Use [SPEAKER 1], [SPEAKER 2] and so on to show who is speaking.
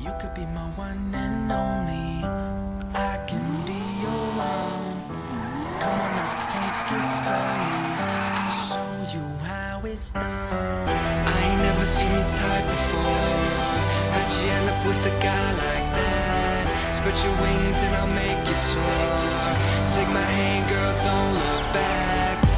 [SPEAKER 1] You could be my one and only. I can be your one. Come on, let's take it slowly. I'll show you how it's done. I ain't never seen your type before. How'd you end up with a guy like that? Spread your wings and I'll make you soar. Take my hand, girl, don't look back.